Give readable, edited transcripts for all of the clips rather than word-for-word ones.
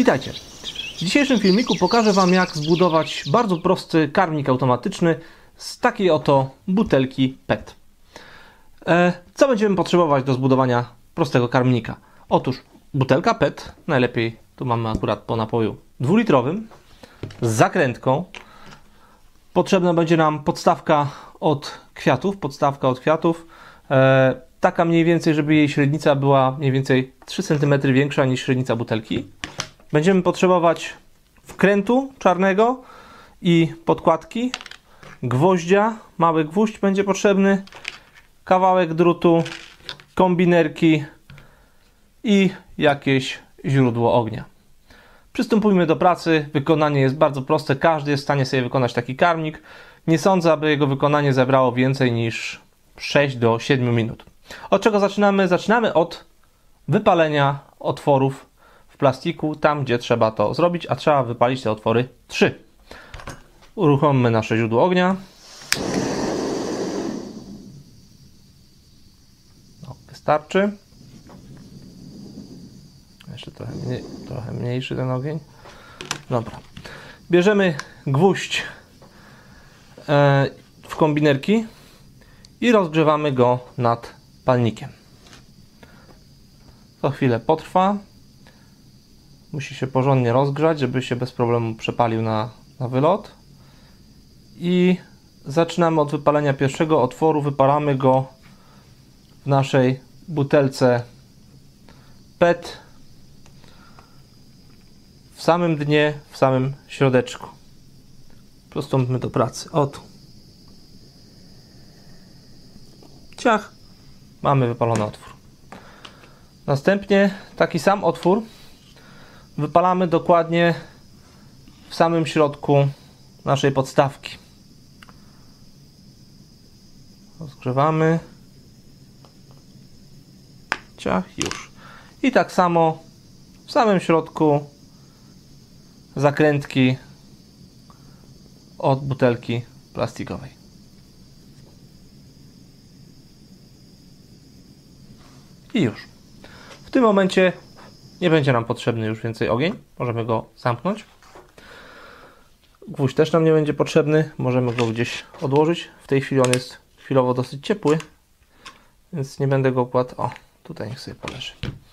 Witajcie! W dzisiejszym filmiku pokażę Wam, jak zbudować bardzo prosty karmnik automatyczny z takiej oto butelki PET. Co będziemy potrzebować do zbudowania prostego karmnika? Otóż butelka PET, najlepiej tu mamy akurat po napoju 2-litrowym, z zakrętką. Potrzebna będzie nam podstawka od kwiatów, taka mniej więcej, żeby jej średnica była mniej więcej 3 cm większa niż średnica butelki. Będziemy potrzebować wkrętu czarnego i podkładki, gwoździa, mały gwóźdź będzie potrzebny, kawałek drutu, kombinerki i jakieś źródło ognia. Przystępujmy do pracy. Wykonanie jest bardzo proste. Każdy jest w stanie sobie wykonać taki karmnik. Nie sądzę, aby jego wykonanie zabrało więcej niż 6 do 7 minut. Od czego zaczynamy? Zaczynamy od wypalenia otworów w plastiku, tam gdzie trzeba to zrobić, a trzeba wypalić te otwory 3. Uruchommy nasze źródło ognia. No, wystarczy. Jeszcze trochę mniejszy ten ogień. Dobra. Bierzemy gwóźdź w kombinerki i rozgrzewamy go nad palnikiem. To chwilę potrwa. Musi się porządnie rozgrzać, żeby się bez problemu przepalił na wylot. I zaczynamy od wypalenia pierwszego otworu. Wypalamy go w naszej butelce PET w samym dnie, w samym środeczku. Przystąpmy do pracy. Oto. Ciach. Mamy wypalony otwór. Następnie taki sam otwór wypalamy dokładnie w samym środku naszej podstawki. Rozgrzewamy. Ciach, już. I tak samo w samym środku zakrętki od butelki plastikowej. I już. W tym momencie nie będzie nam potrzebny już więcej ogień. Możemy go zamknąć. Gwóźdź też nam nie będzie potrzebny. Możemy go gdzieś odłożyć. W tej chwili on jest chwilowo dosyć ciepły, więc nie będę go kładł. O, tutaj niech sobie poleży.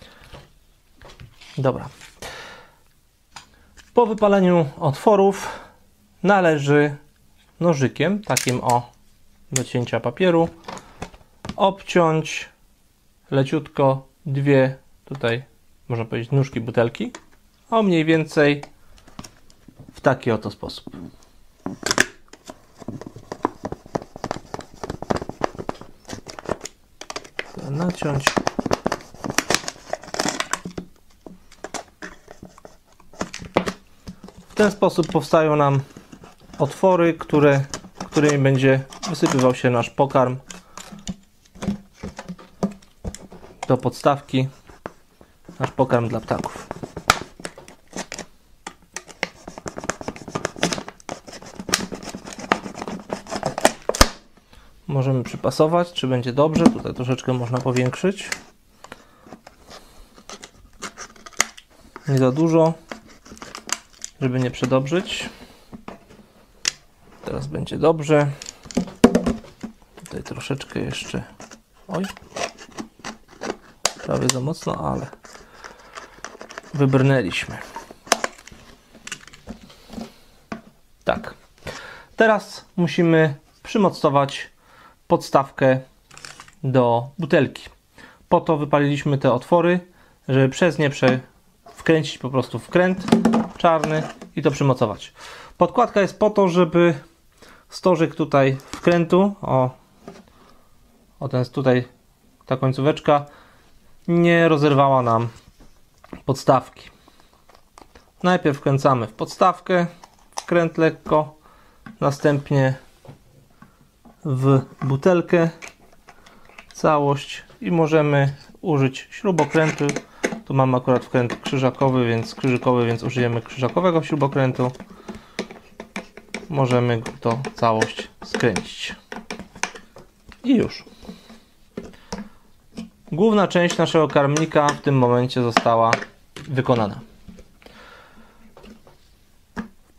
Dobra. Po wypaleniu otworów należy nożykiem, takim o, do cięcia papieru, obciąć leciutko dwie, tutaj można powiedzieć, nóżki butelki, o mniej więcej w taki oto sposób. Naciąć. W ten sposób powstają nam otwory, którymi będzie wysypywał się nasz pokarm do podstawki, nasz pokarm dla ptaków. Możemy przypasować, czy będzie dobrze. Tutaj troszeczkę można powiększyć. Nie za dużo, żeby nie przedobrzyć. Teraz będzie dobrze. Tutaj troszeczkę jeszcze. Oj. Prawie za mocno, ale wybrnęliśmy. Tak. Teraz musimy przymocować podstawkę do butelki. Po to wypaliliśmy te otwory, żeby przez nie wkręcić po prostu wkręt czarny i to przymocować. Podkładka jest po to, żeby stożek tutaj wkrętu, o ten tutaj, ta końcóweczka, nie rozerwała nam podstawki. Najpierw wkręcamy w podstawkę, wkręt lekko, następnie w butelkę całość i możemy użyć śrubokrętu. Tu mamy akurat wkręt krzyżykowy, więc użyjemy krzyżakowego śrubokrętu. Możemy to całość skręcić. I już. Główna część naszego karmnika w tym momencie została wykonana.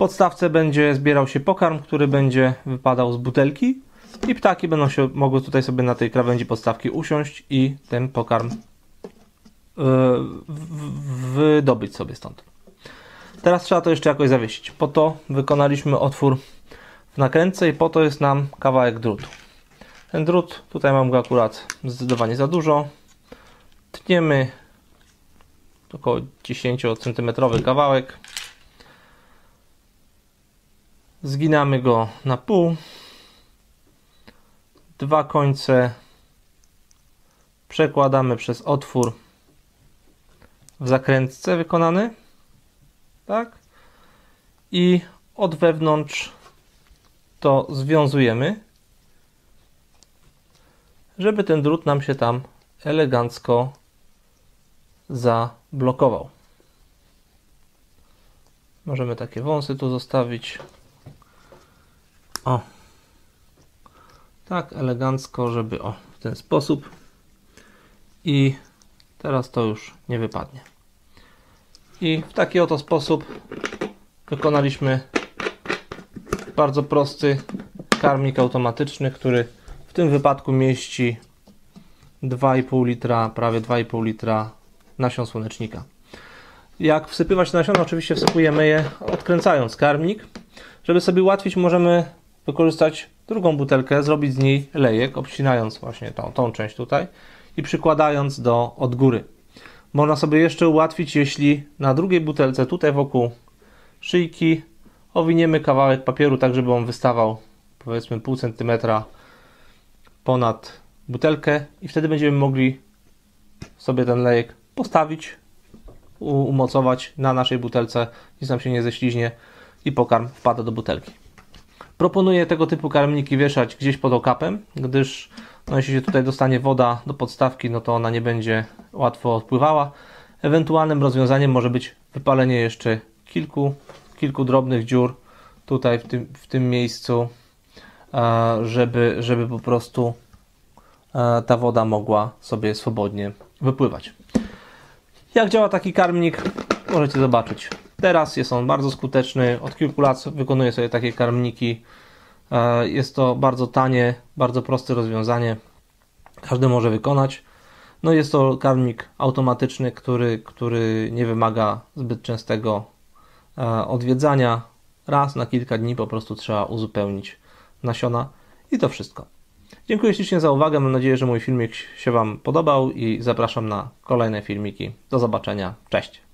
podstawce będzie zbierał się pokarm, który będzie wypadał z butelki i ptaki będą się mogły tutaj sobie na tej krawędzi podstawki usiąść i ten pokarm wydobyć sobie stąd. Teraz trzeba to jeszcze jakoś zawiesić. Po to wykonaliśmy otwór w nakrętce i po to jest nam kawałek drutu. Ten drut, tutaj mam go akurat zdecydowanie za dużo. Tniemy około 10 cm kawałek. Zginamy go na pół. Dwa końce przekładamy przez otwór w zakrętce wykonany. Tak? I od wewnątrz to związujemy, żeby ten drut nam się tam elegancko zablokował. Możemy takie wąsy tu zostawić. O, tak elegancko, żeby w ten sposób. I teraz to już nie wypadnie. I w taki oto sposób wykonaliśmy bardzo prosty karmnik automatyczny, który w tym wypadku mieści 2,5 litra, prawie 2,5 litra nasion słonecznika. Jak wsypywać nasiona? Oczywiście wsypujemy je odkręcając karmnik. Żeby sobie ułatwić, możemy wykorzystać drugą butelkę, zrobić z niej lejek, obcinając właśnie tą część tutaj i przykładając od góry. Można sobie jeszcze ułatwić, jeśli na drugiej butelce, tutaj wokół szyjki, owiniemy kawałek papieru, tak żeby on wystawał powiedzmy pół centymetra ponad butelkę i wtedy będziemy mogli sobie ten lejek postawić, umocować na naszej butelce, nic nam się nie ześliźnie i pokarm wpada do butelki. Proponuję tego typu karmniki wieszać gdzieś pod okapem, gdyż jeśli się tutaj dostanie woda do podstawki, no to ona nie będzie łatwo odpływała. Ewentualnym rozwiązaniem może być wypalenie jeszcze kilku drobnych dziur tutaj w tym miejscu, żeby po prostu ta woda mogła sobie swobodnie wypływać. Jak działa taki karmnik, możecie zobaczyć. Teraz jest on bardzo skuteczny. Od kilku lat wykonuję sobie takie karmniki. Jest to bardzo tanie, bardzo proste rozwiązanie. Każdy może wykonać. No jest to karmnik automatyczny, który nie wymaga zbyt częstego odwiedzania. Raz na kilka dni po prostu trzeba uzupełnić nasiona i to wszystko. Dziękuję ślicznie za uwagę. Mam nadzieję, że mój filmik się Wam podobał i zapraszam na kolejne filmiki. Do zobaczenia. Cześć!